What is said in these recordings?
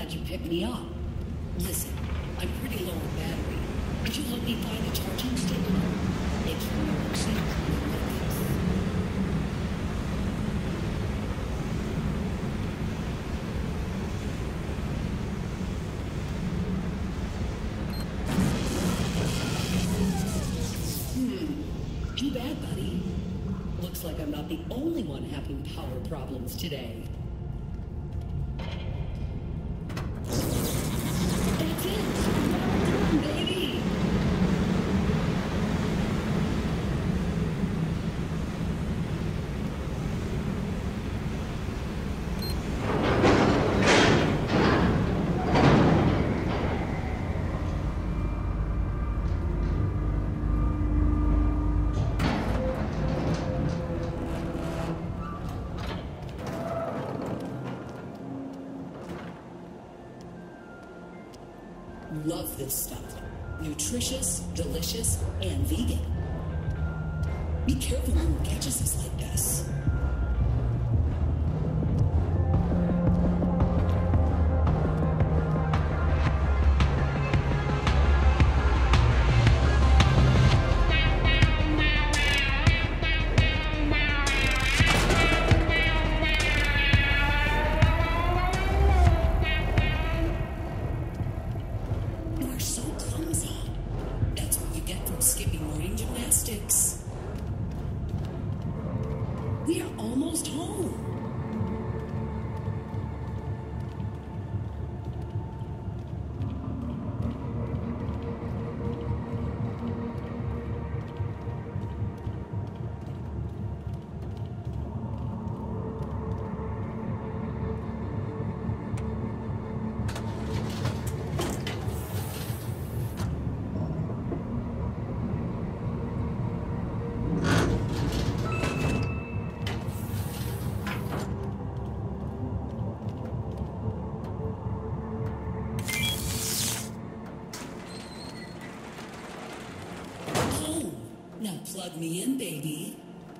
glad you picked me up. Listen, I'm pretty low on battery. Could you help me find a charging station? It's from your Too bad, buddy. Looks like I'm not the only one having power problems today. That's it! Well done, baby! Love this stuff. Nutritious, delicious, and vegan. Be careful when it catches us like this. We are almost home. Now plug me in, baby.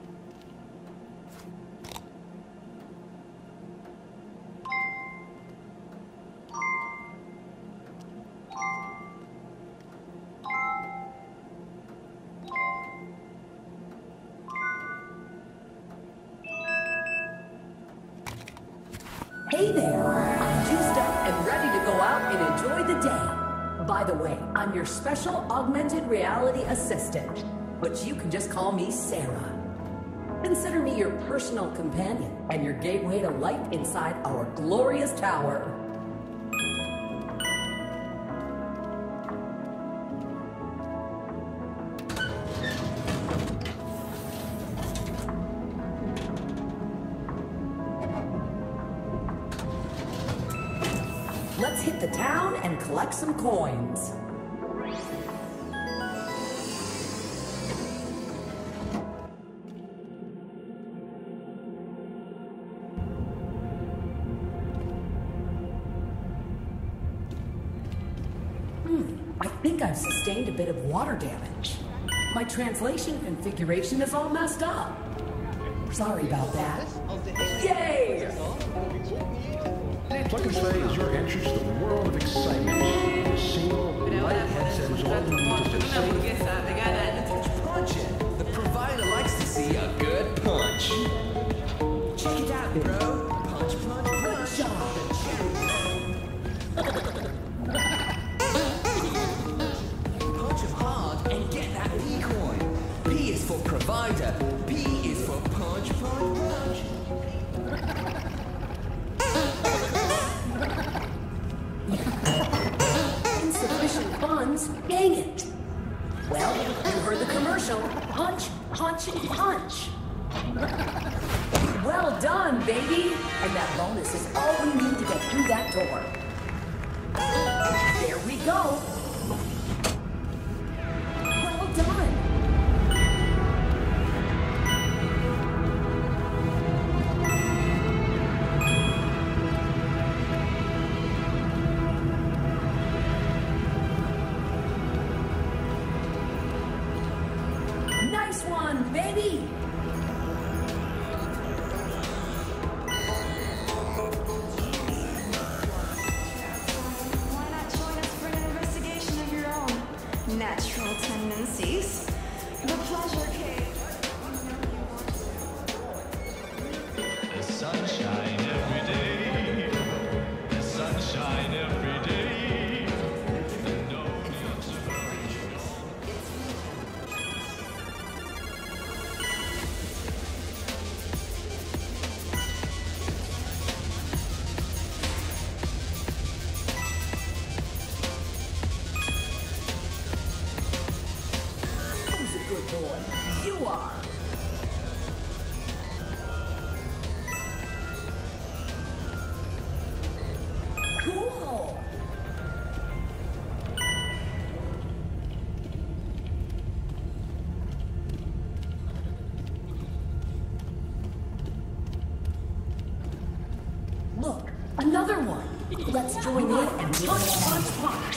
Hey there, I'm juiced up and ready to go out and enjoy the day. By the way, I'm your special augmented reality assistant, but you can just call me Sarah. Consider me your personal companion and your gateway to life inside our glorious tower. Let's hit the town and collect some coins. I think I've sustained a bit of water damage. My translation configuration is all messed up. Sorry about that. Yay! Plug and Play is your entrance to the world of excitement. A single light headset is all you need to say. Punch it. The provider likes to see a good punch. Check it out, bro. Punch, punch, punch. Punch him hard and get that P coin. P is for provider. P is for punch, punch, punch. Insufficient funds? Dang it! Well, you heard the commercial. Punch, punch, punch. Well done, baby! And that bonus is all we need to get through that door. There we go! Well done! Nice one, baby! let's join in and punch, punch, punch.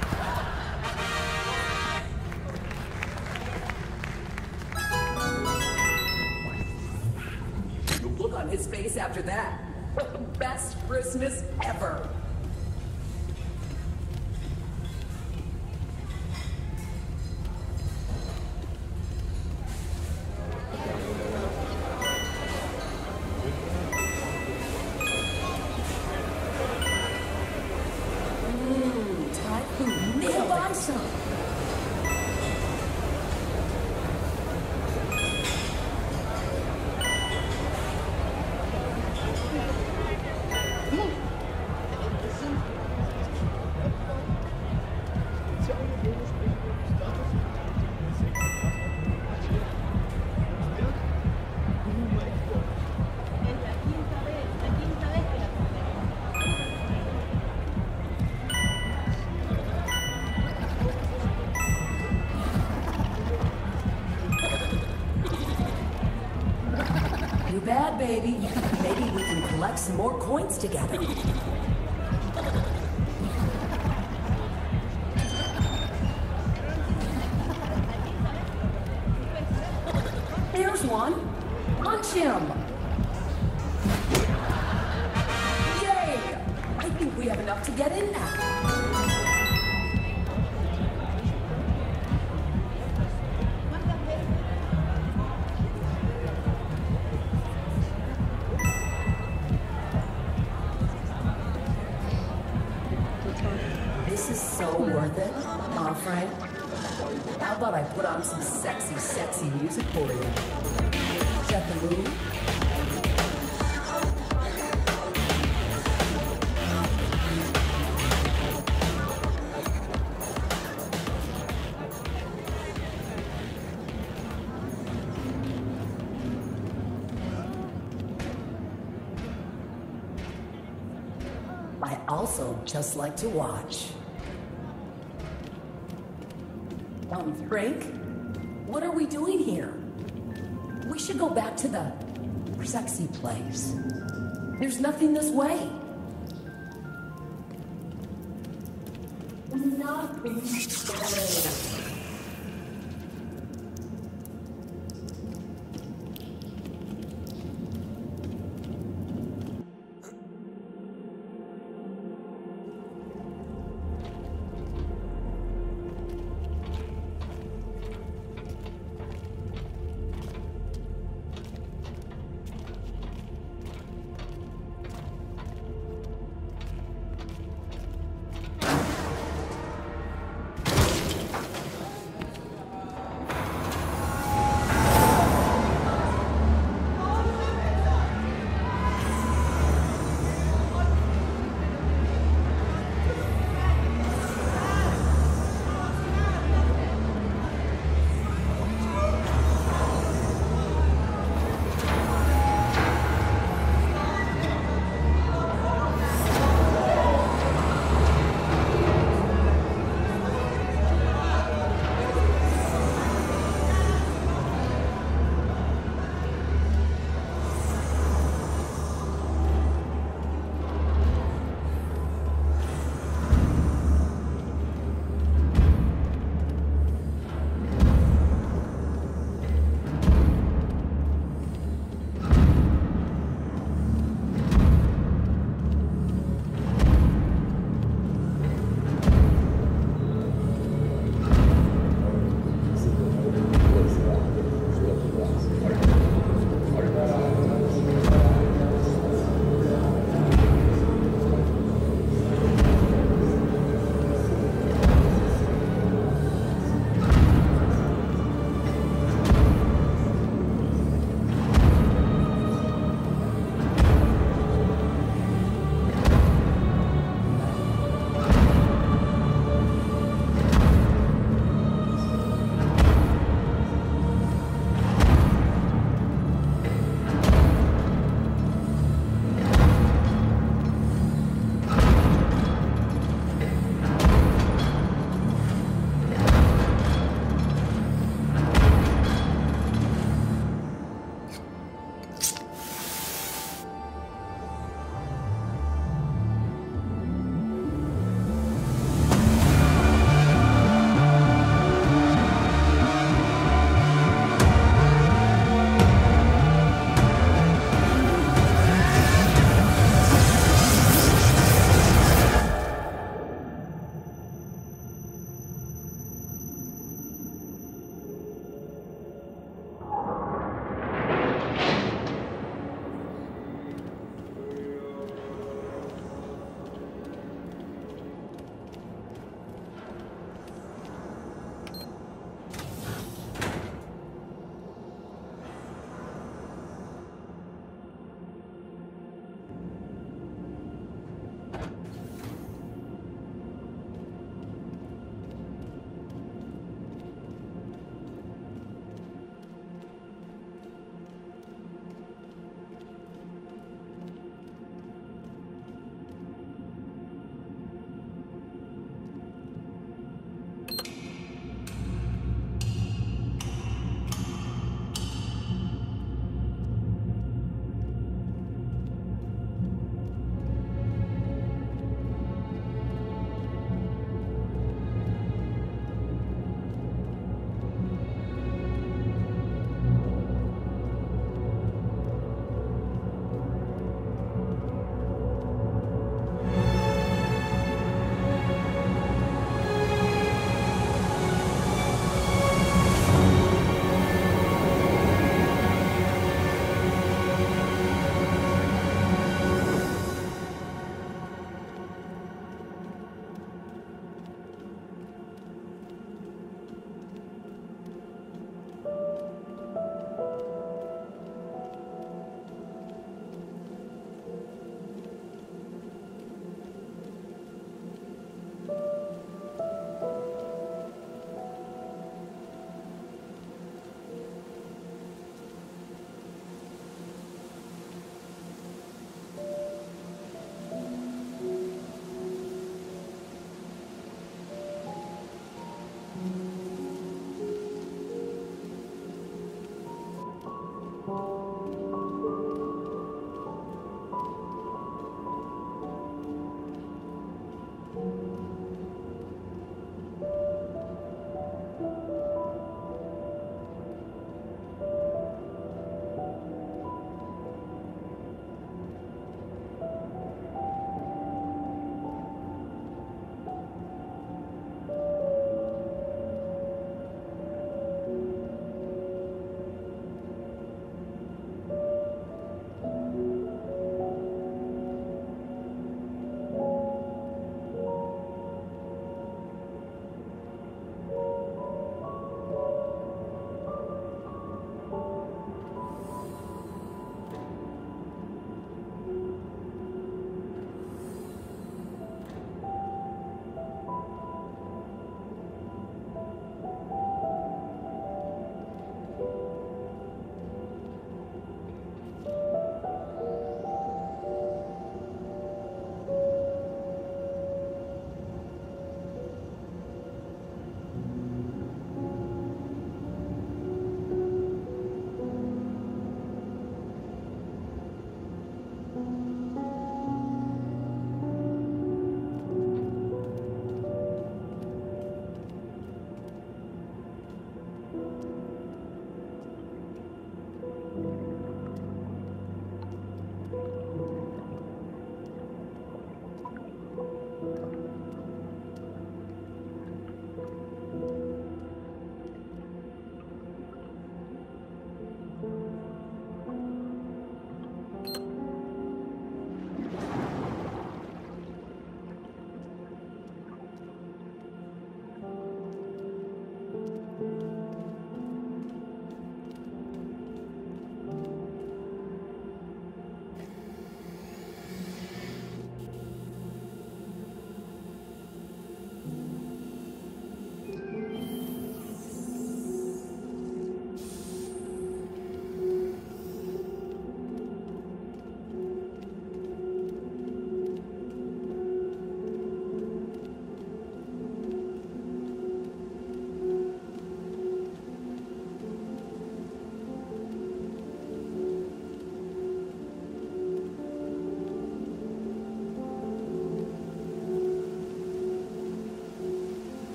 The look on his face after that. Best Christmas ever. Typhoon, they'll buy some. Too bad, baby. Maybe we can collect some more coins together. There's one. Punch him. Yay! I think we have enough to get in now. This is so worth it, huh, Frank? How about I put on some sexy, sexy music for you? Set the mood. I also just like to watch. Frank, what are we doing here? We should go back to the sexy place. There's nothing this way. Nothing this way.